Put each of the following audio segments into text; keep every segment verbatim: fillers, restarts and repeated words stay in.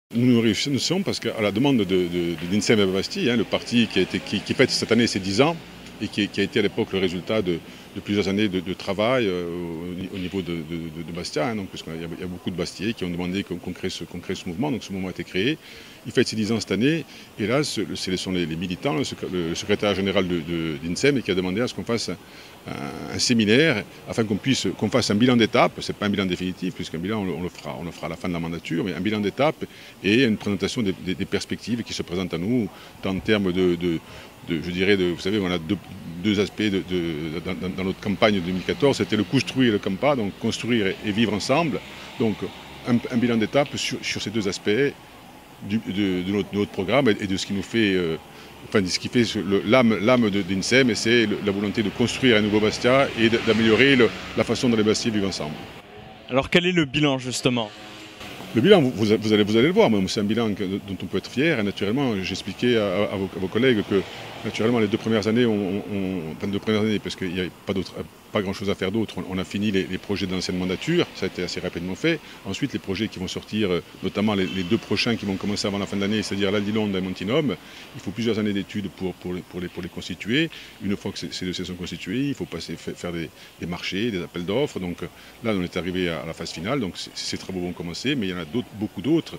Nous nous réussissons parce qu'à la demande de, de, de l'INSEM Bastille, hein, le parti qui, a été, qui, qui fête cette année ses dix ans et qui, qui a été à l'époque le résultat de, de plusieurs années de, de travail euh, au, au niveau de, de, de Bastia, hein, puisqu'il y, y a beaucoup de Bastiais qui ont demandé qu'on qu crée, qu crée ce mouvement, donc ce mouvement a été créé. Il fête ses dix ans cette année et là ce sont les, les militants, le, le secrétaire général de, de l'INSEM qui a demandé à ce qu'on fasse un, un, un séminaire afin qu'on puisse qu'on fasse un bilan d'étape. Ce n'est pas un bilan définitif puisqu'un bilan on, on, le fera, on le fera à la fin de la mandature, mais un bilan d'étape et une présentation des, des, des perspectives qui se présentent à nous en termes de, de, de, je dirais, de, vous savez, on a deux, deux aspects de, de, dans, dans notre campagne deux mille quatorze, c'était le construire et le campa, donc construire et vivre ensemble. Donc un, un bilan d'étape sur, sur ces deux aspects du, de, de, notre, de notre programme et de ce qui nous fait, euh, enfin de ce qui fait l'âme de l'INSEM, et c'est la volonté de construire un nouveau Bastia et d'améliorer la façon dont les Bastiais vivent ensemble. Alors quel est le bilan justement ? Le bilan, vous, vous, allez, vous allez le voir, c'est un bilan que, dont on peut être fier. Et naturellement, j'expliquais à, à, à vos collègues que naturellement les deux premières années, on, on, enfin deux premières années, parce qu'il n'y a pas, pas grand chose à faire d'autre, on, on a fini les, les projets de l'ancienne mandature, ça a été assez rapidement fait. Ensuite, les projets qui vont sortir, notamment les, les deux prochains qui vont commencer avant la fin de l'année, c'est-à-dire l'Aldilonde et Montinum, il faut plusieurs années d'études pour, pour, pour, les, pour les constituer. Une fois que ces dossiers sont constitués, il faut passer, faire des, des marchés, des appels d'offres. Donc là, on est arrivé à la phase finale, donc ces travaux vont commencer, mais il y en a beaucoup d'autres.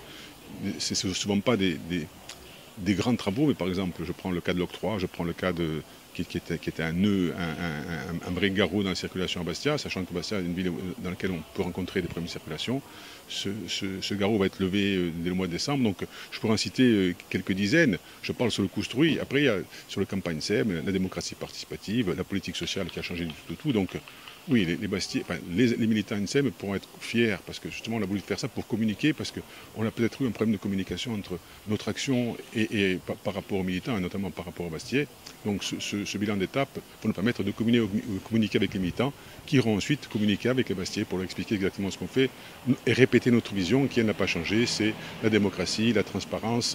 Ce ne sont souvent pas des, des, des grands travaux, mais par exemple, je prends le cas de l'octroi, je prends le cas de, qui, qui, était, qui était un nœud, un, un, un, un vrai garrot dans la circulation à Bastia, sachant que Bastia est une ville dans laquelle on peut rencontrer des problèmes de circulation. Ce, ce, ce garrot va être levé dès le mois de décembre, donc je pourrais en citer quelques dizaines. Je parle sur le construit, après il y a sur le campagne S E M, la démocratie participative, la politique sociale qui a changé du tout au tout. Donc oui, les, les, Bastiais, enfin, les, les militants INSEM pourront être fiers parce que justement on a voulu faire ça pour communiquer, parce qu'on a peut-être eu un problème de communication entre notre action et, et par, par rapport aux militants, et notamment par rapport aux Bastiais. Donc ce, ce, ce bilan d'étape va nous permettre de communiquer, communiquer avec les militants qui iront ensuite communiquer avec les Bastiais pour leur expliquer exactement ce qu'on fait et répéter notre vision qui n'a pas changé, c'est la démocratie, la transparence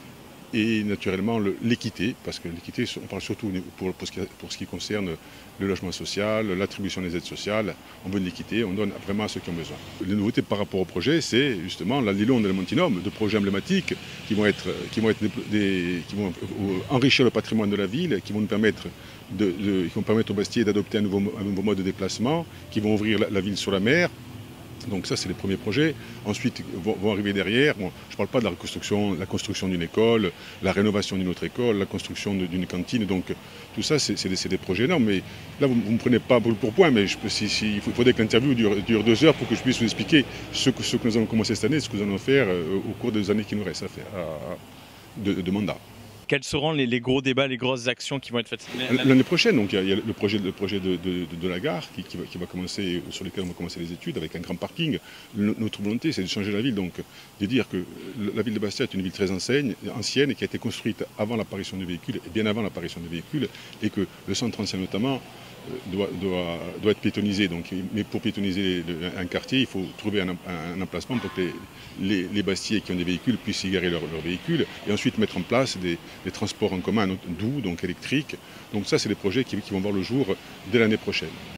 et naturellement l'équité, parce que l'équité, on parle surtout pour, pour, ce qui, pour ce qui concerne le logement social, l'attribution des aides sociales, on veut de l'équité, on donne vraiment à ceux qui ont besoin. Les nouveautés par rapport au projet, c'est justement l'Aldilonde et le Montinum, deux projets emblématiques qui vont, être, qui, vont être des, qui vont enrichir le patrimoine de la ville, qui vont nous permettre, de, de, qui vont permettre aux Bastiais d'adopter un nouveau, un nouveau mode de déplacement, qui vont ouvrir la, la ville sur la mer. Donc ça, c'est les premiers projets. Ensuite, vont, vont arriver derrière, bon, je ne parle pas de la reconstruction, la construction d'une école, la rénovation d'une autre école, la construction d'une cantine. Donc tout ça, c'est des, des projets énormes. Mais là, vous ne me prenez pas pour, pour point, mais je, si, si, il faudrait que l'interview dure, dure deux heures pour que je puisse vous expliquer ce que, ce que nous allons commencer cette année, ce que nous allons faire euh, au cours des années qui nous restent à faire, à, de, de mandat. Quels seront les, les gros débats, les grosses actions qui vont être faites l'année prochaine? Donc il y a, il y a le projet, le projet de, de, de, de la gare qui, qui, va, qui va commencer, sur lequel on va commencer les études avec un grand parking. Le, notre volonté, c'est de changer la ville, donc de dire que la ville de Bastia est une ville très ancienne, ancienne et qui a été construite avant l'apparition du véhicule et bien avant l'apparition du véhicule, et que le centre ancien notamment Doit, doit, doit être piétonnisé. Donc, mais pour piétonniser un quartier, il faut trouver un, un, un emplacement pour que les, les, les Bastiais qui ont des véhicules puissent y garer leurs leur véhicules et ensuite mettre en place des, des transports en commun doux, donc électriques. Donc ça, c'est des projets qui, qui vont voir le jour dès l'année prochaine.